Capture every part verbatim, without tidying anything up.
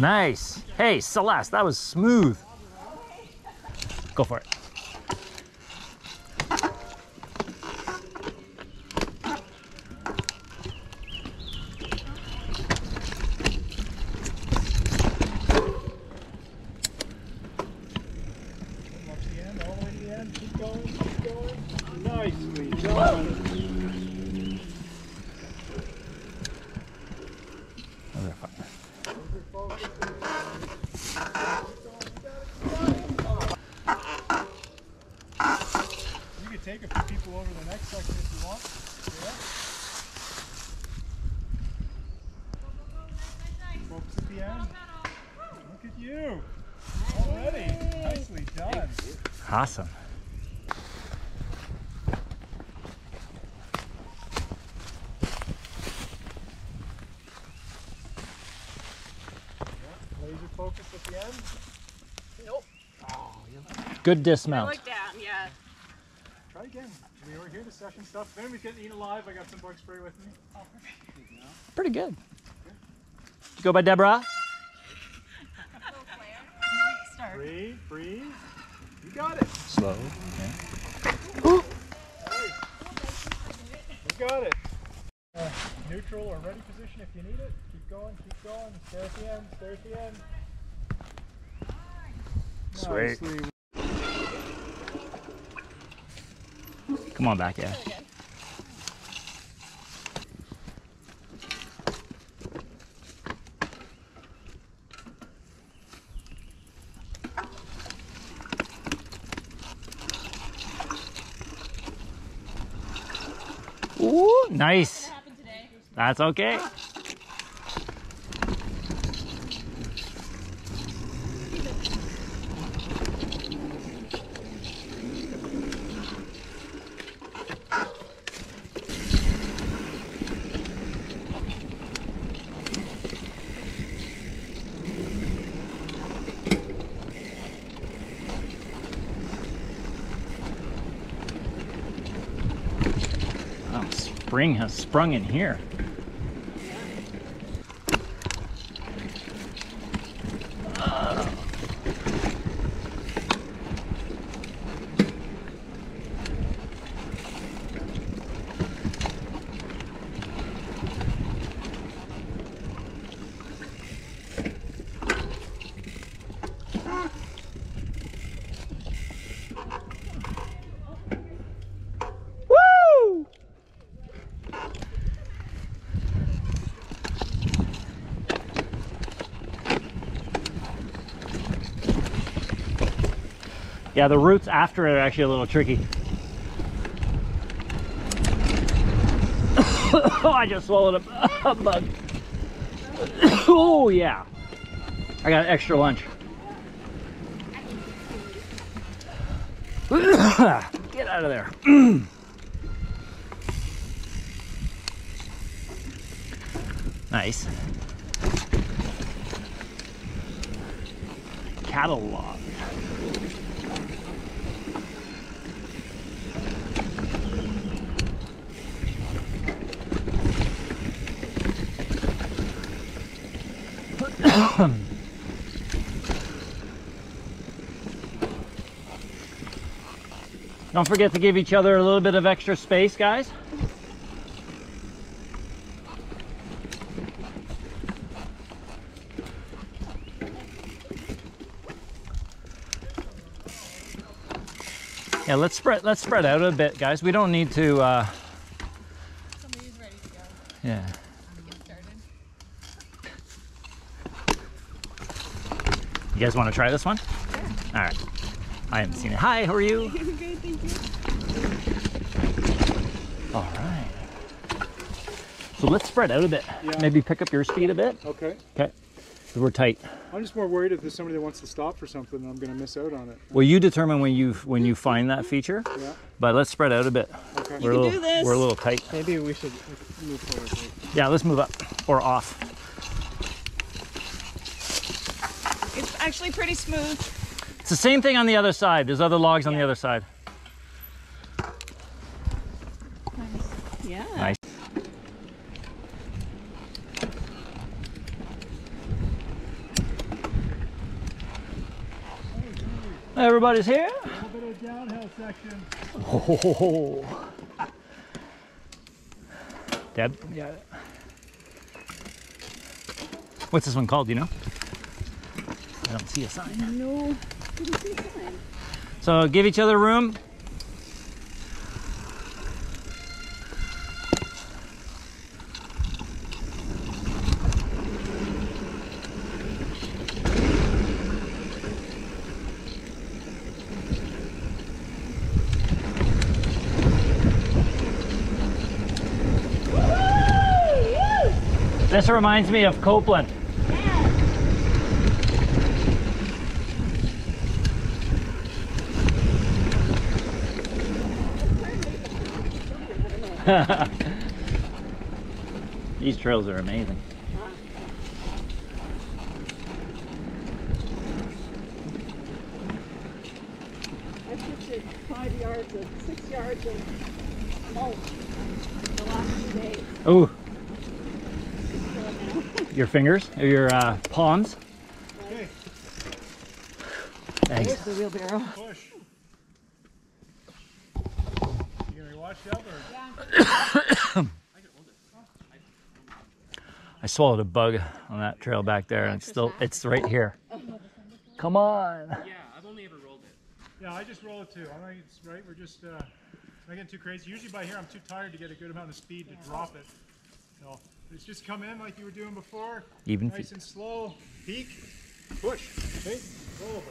Nice. Hey, Celeste, that was smooth. Go for it. Nicely done. You can take a few people over the next section if you want. Yeah. Focus at the end. Look at you. Already. Nicely done. Awesome. Laser focus at the end. Nope. Oh, you Good dismount. I look down, yeah. try again. We were here to session stuff. If anybody's getting eaten alive, I got some bug spray with me. Oh, Pretty good. Did you go by Deborah? Start. Breathe, breathe. You got it. Slow. Okay. Nice. You got it. Uh, neutral or ready position if you need it. Keep going, keep going. Stay at the end, stay at the end. Sweet. Nicely. Come on back, yeah. Ooh, nice. What happened today? That's okay. Oh, spring has sprung in here. Woo! Yeah, the roots after it are actually a little tricky. Oh, I just swallowed a, a bug. Oh, yeah. I got extra lunch. Get out of there. Nice. Catalog. Don't forget to give each other a little bit of extra space, guys. Yeah, let's spread let's spread out a bit, guys. We don't need to uh Somebody's ready to go. yeah. Get started. You guys want to try this one? Sure. All right. I haven't seen it. Hi, how are you? Good, thank you. All right. So let's spread out a bit. Yeah. Maybe pick up your speed a bit. Okay. Okay. We're tight. I'm just more worried if there's somebody that wants to stop for something and I'm going to miss out on it. Well, you determine when you when you find that feature. Yeah. But let's spread out a bit. Okay. We're You a can little, do this. We're a little tight. Maybe we should move forward. Right? Yeah, let's move up or off. It's actually pretty smooth. It's the same thing on the other side. There's other logs on the other side. Nice. Yeah. Nice. Everybody's here. A little bit of downhill section. Oh. Deb, yeah. What's this one called? Do you know? I don't see a sign. No, didn't see a sign. So give each other room. This reminds me of Copeland. These trails are amazing. I shifted five yards of six yards of mulch the last few days. Oh. Your fingers or your uh, palms. Okay. Thanks. There's the wheelbarrow. Push. You gonna be washed up or? Yeah. I swallowed a bug on that trail back there, and it's still it's right here. Come on. Yeah, I've only ever rolled it. Yeah, I just roll it too. I think it's right. We're just uh, not getting too crazy. Usually by here, I'm too tired to get a good amount of speed to drop it. So it's just come in like you were doing before. Even nice feet. and slow. Peak. Push. Okay. Roll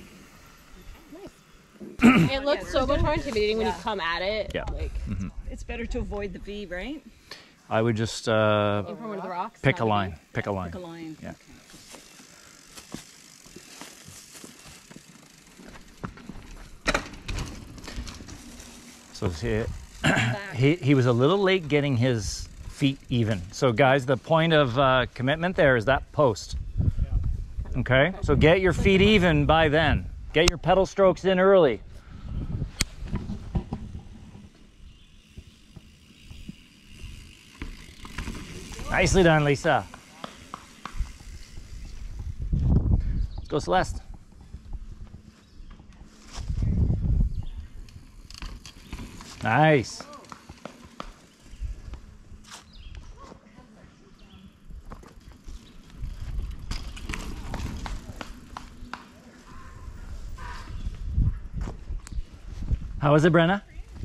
it. It looks so much more intimidating when you come at it. Yeah. Like, Mm-hmm. It's better to avoid the V, right? I would just uh, in from one of the rocks. pick a not line. Pick a line. Pick a line. Yeah. So he, he he was a little late getting his feet even. So guys, the point of uh, commitment there is that post. Okay. So get your feet even by then. Get your pedal strokes in early. Nicely done, Lisa. Let's go, Celeste. Nice. How was it, Brenna?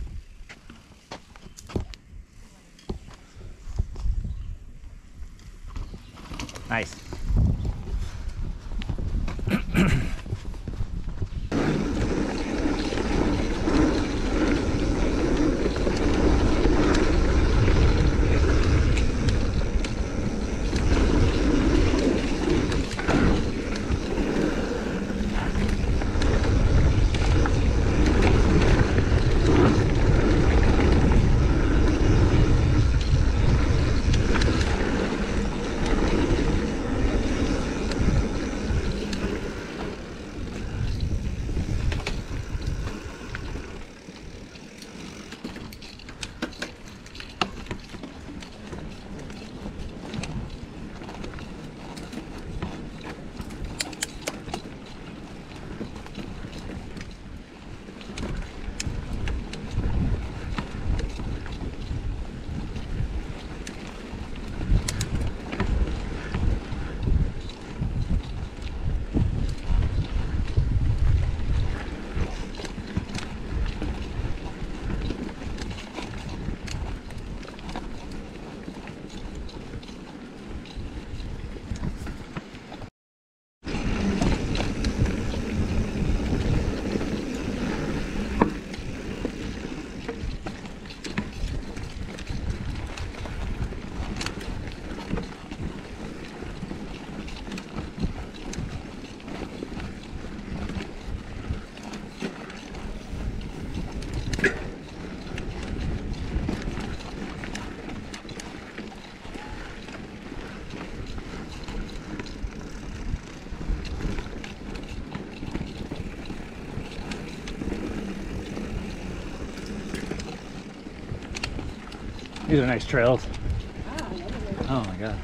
Nice. These are nice trails. Oh my God.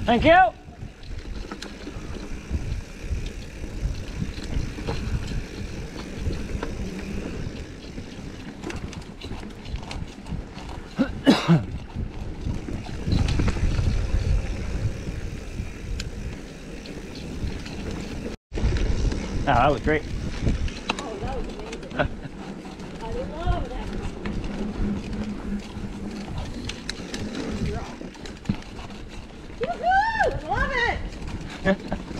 Thank you. Oh, that was great. Oh, that was amazing. I love that. Woohoo! Love it!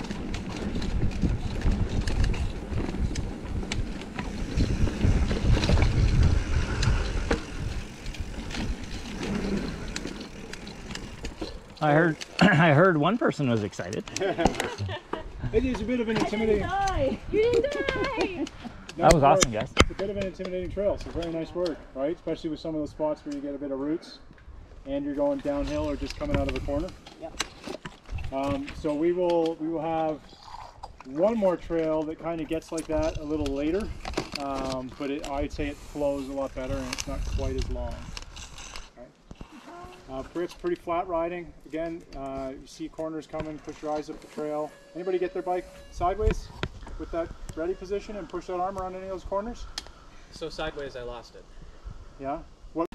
I heard I heard one person was excited. It is a bit of an intimidating. Die. You didn't die! That was awesome, guys. It's a bit of an intimidating trail, so very nice work, right? Especially with some of those spots where you get a bit of roots and you're going downhill or just coming out of a corner. Yep. Um, so we will we will have one more trail that kind of gets like that a little later, um, but it, I'd say it flows a lot better and it's not quite as long. Uh, it's pretty flat riding. Again, uh, you see corners coming, push your eyes up the trail. Anybody get their bike sideways with that ready position and push that arm around any of those corners? So sideways, I lost it. Yeah? What?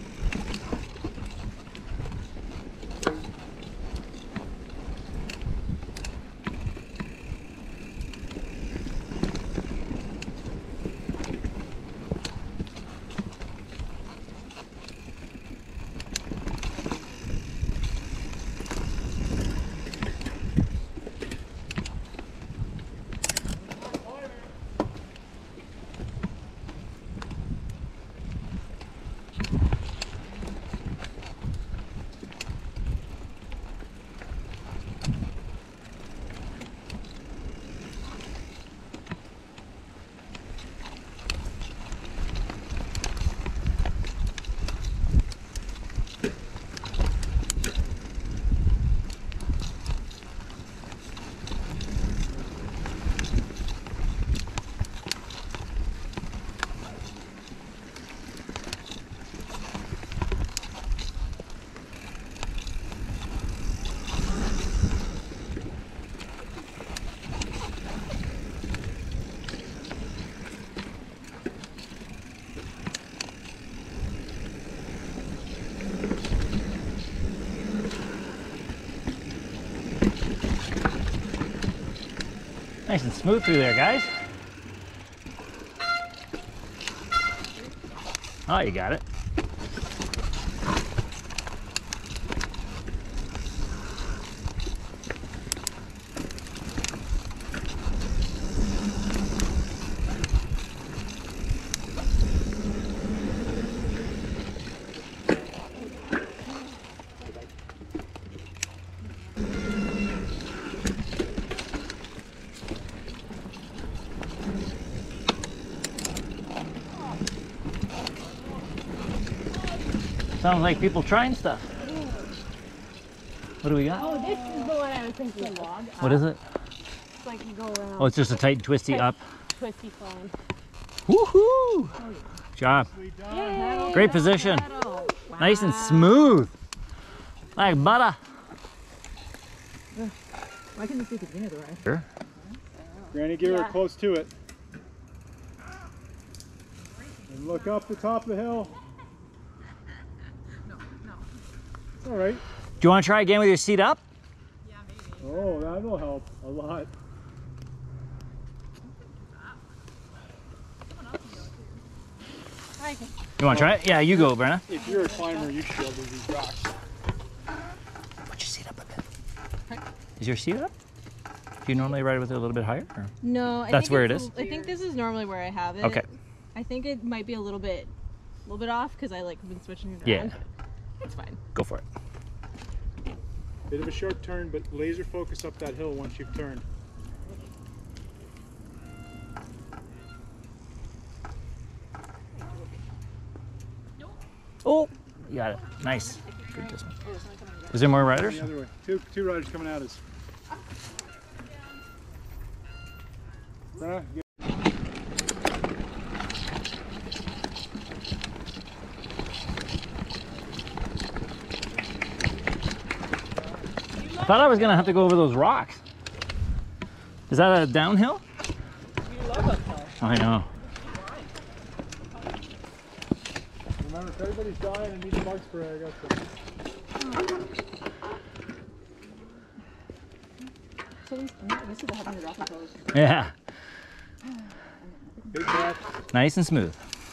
Nice and smooth through there, guys. Oh, you got it. Sounds like people trying stuff. What do we got? Oh, this is the one I was thinking. Log. What is it? It's like you go around. Oh, it's just a tight and twisty up. Twisty flying. Woohoo! Job. Yay! Great position. Wow. Nice and smooth. Like butter. Why can this be the beginning of the ride? Sure. Granny, get Yeah. her close to it. And look up the top of the hill. No, no. It's all right. Do you want to try again with your seat up? Yeah, maybe. Oh, that'll help a lot. I can. You want to try it? Yeah, you go, Brenna. If you're a climber, you should be able to do these rocks. Put your seat up a bit. Is your seat up? Do you normally ride with it a little bit higher? Or? No, I That's think where it it's is? a- I think this is normally where I have it. Okay. I think it might be a little bit, a little bit off because I like been switching it Yeah. around. It's fine. Go for it. Bit of a sharp turn, but laser focus up that hill once you've turned. Oh, you got it. Nice. Good dismount. Is there more riders? The other way. Two, two riders coming at us. Brenna, get You let thought I was gonna have to go over those rocks. Is that a downhill? You love uphill. I know. Remember, if everybody's dying and needs bug spray, I got some. So these, this is the head under rock pose. Yeah. Big breath. Nice and smooth.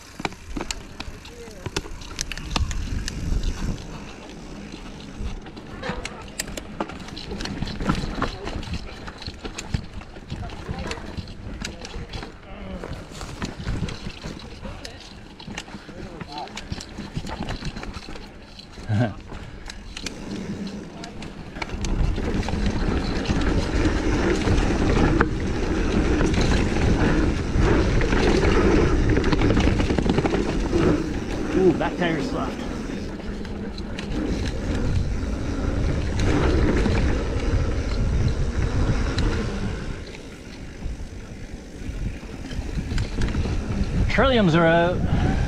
Ooh, back tire slapped. Trilliums are out.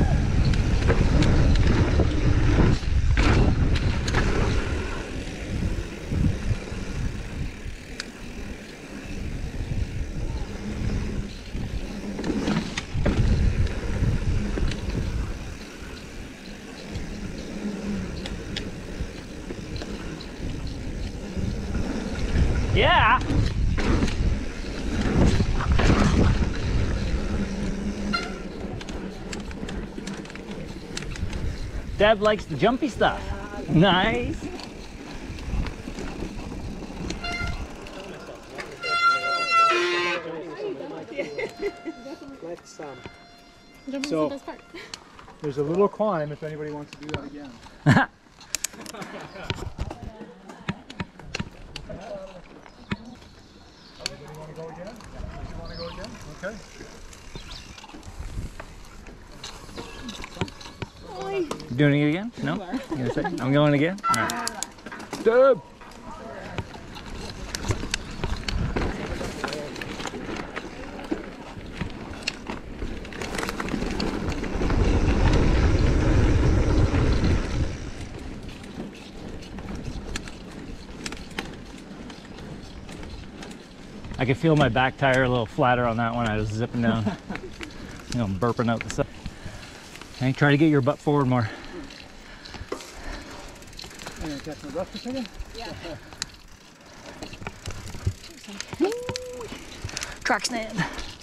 Yeah. Deb likes the jumpy stuff. Nice. Let's, um, Jumping's So- the best part. There's a little climb if anybody wants to do that again. Anybody want to go again? You want to go again? Okay. Doing it again? No? You gonna say? I'm going again? All right. Deb. I could feel my back tire a little flatter on that one. I was zipping down. You know, burping out the side. Okay, try to get your butt forward more. I'm gonna catch my breath for a second. Yeah. Track stand.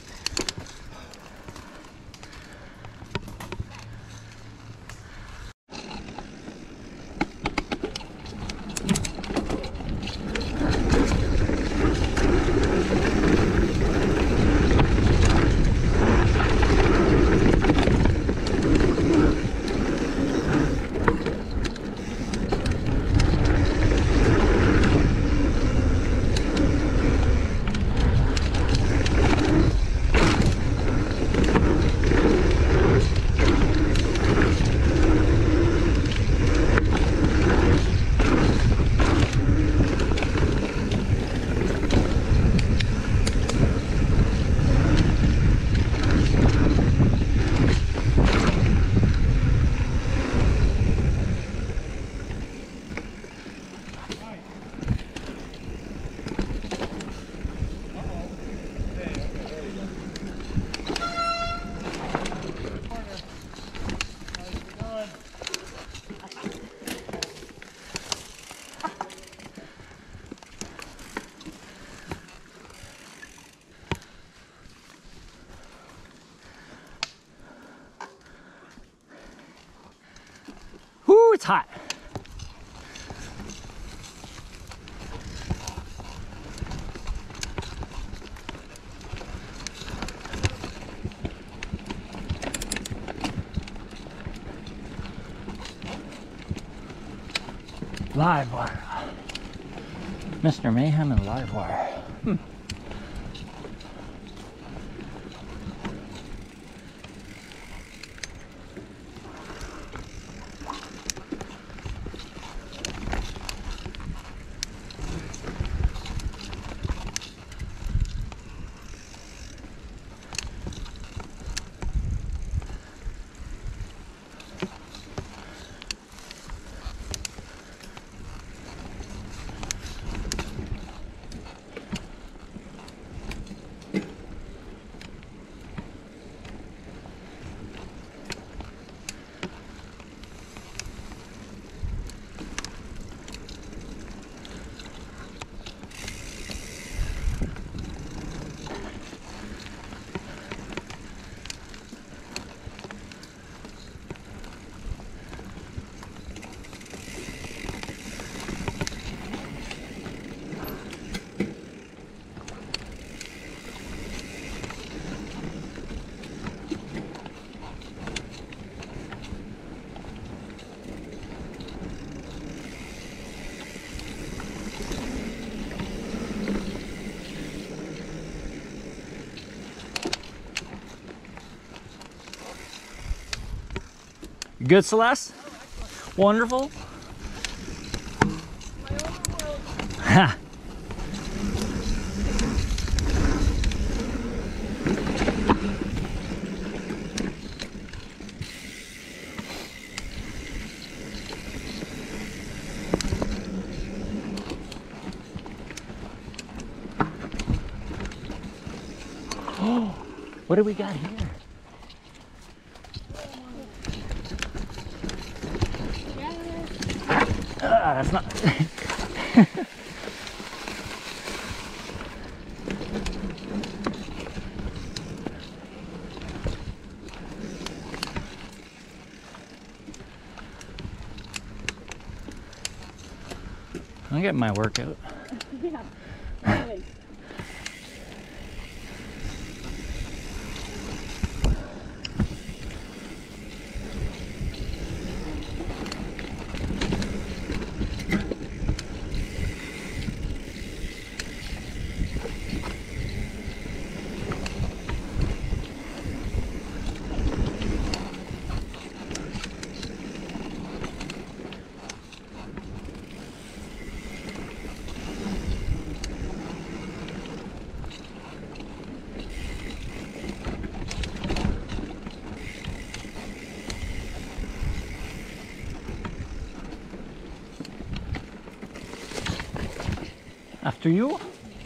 Whoo, it's hot. Live wire. Mister Mayhem and live wire. Hmm. You good, Celeste? Wonderful. Ha. What do we got here? Ah, that's not. I'm getting my workout. Yeah. Really. After you.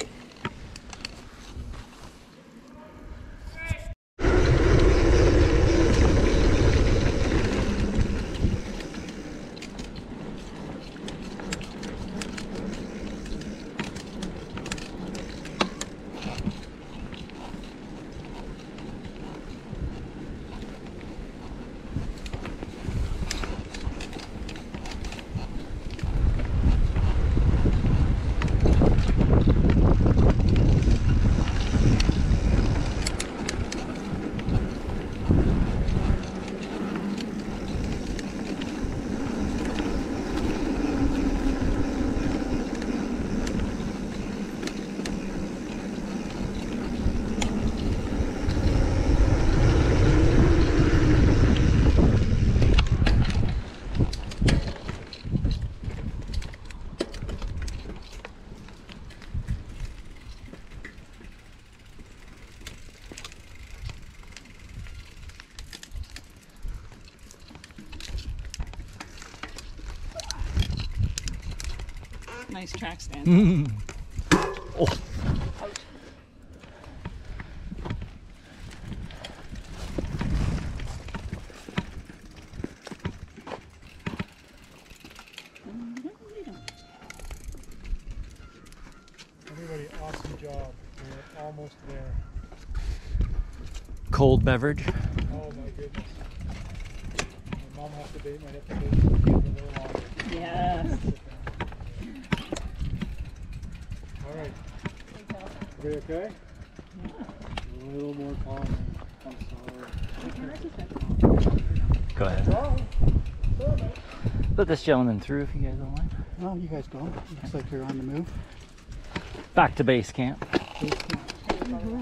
Nice track stand. Mm. Oh. Everybody, awesome job. We're almost there. Cold beverage. Oh my goodness. My mom has to bait, might have to bait a little longer. Yes. All right. Everybody okay? Yeah. A little more calm. I'm sorry. Go ahead. Oh, Let this gentleman through if you guys don't mind. Well, you guys go. Looks like you're on the move. Back to base camp. Mm-hmm.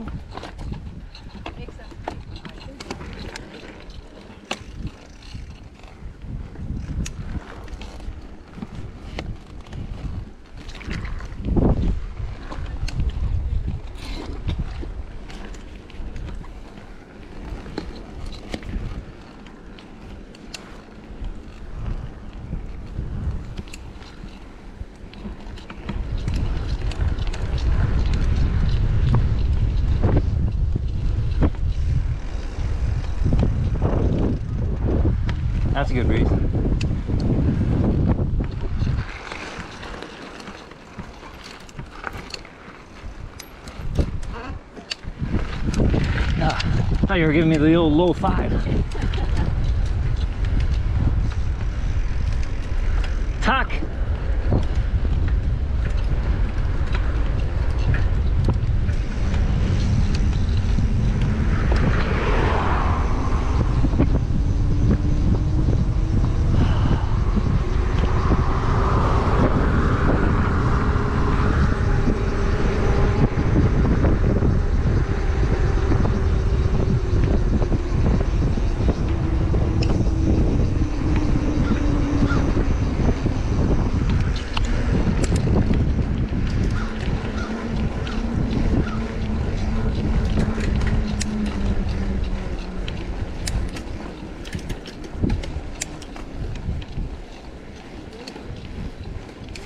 That's a good reason. Ah, I thought you were giving me the old low five. Tuck.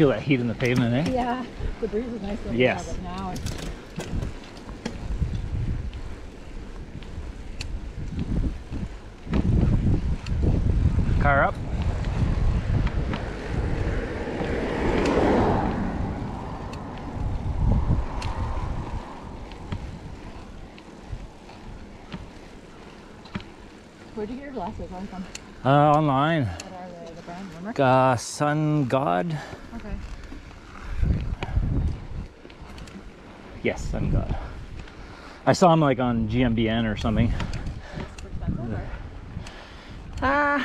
feel that heat in the pavement, eh? Yeah, the breeze is nice over Yes. there, but now it's... Car up. Where'd you get your glasses on from? Uh, online. What are they, the brand, remember? Uh, Sun God. Okay. Yes, Sun God. I saw him like on G M B N or something. It's expensive, or? Ah.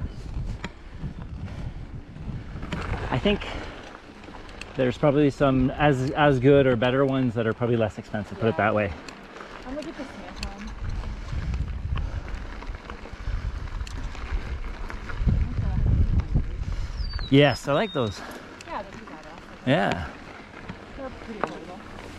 I think there's probably some as as good or better ones that are probably less expensive. Put it Yeah. that way. I'm gonna get the Smith one. Yes, I like those. Yeah, they're pretty badass. Yeah. They're pretty affordable.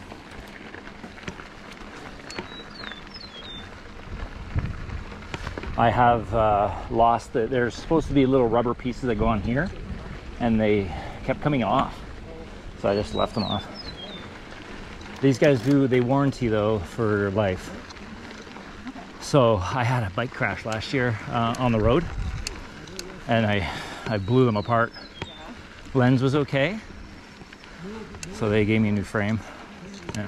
I have uh, lost the, there's supposed to be little rubber pieces that go on here and they kept coming off. So I just left them off. These guys do, they warranty though for life. So I had a bike crash last year uh, on the road and I, I blew them apart. Lens was okay. So they gave me a new frame. Yeah.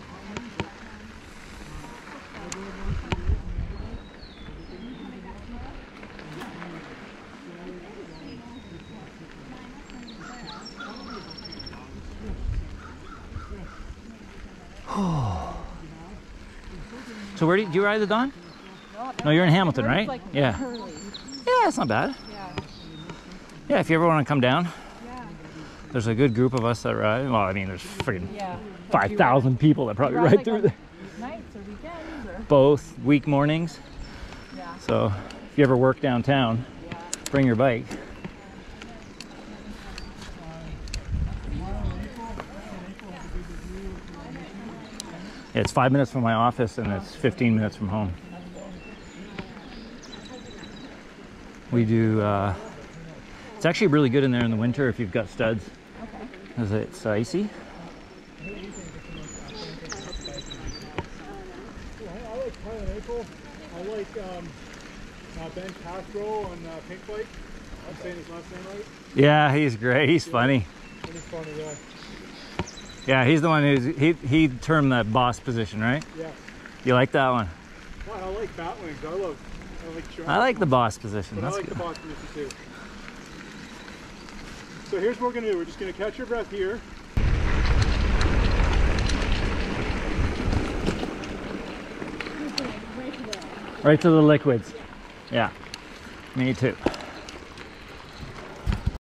So where do you, do you ride the Dawn? No, No, you're in Hamilton, It's right? like Yeah. early. Yeah, it's not bad. Yeah. Yeah, if you ever want to come down, Yeah. there's a good group of us that ride. Well, I mean, there's freaking Yeah. five thousand people that probably You ride like through on there. nights or weekends or? Both week mornings. Yeah. So if you ever work downtown, Yeah. bring your bike. Yeah, it's five minutes from my office and it's fifteen minutes from home. We do, uh, it's actually really good in there in the winter if you've got studs. Okay. Because it's icy. I like Kyle and April. I like um, uh, Ben Castro on uh, Pink Bike. I'm saying his last name right. Yeah, he's great. He's funny. He's funny, yeah. Yeah, he's the one who's, he, he termed that boss position, right? Yeah. You like that one? Well, I like Batwings. I love. I like. Trail. I like the boss position. But I That's like good. the box position too. So here's what we're gonna do. We're just gonna catch your breath here. Right to the liquids. Yeah, me too.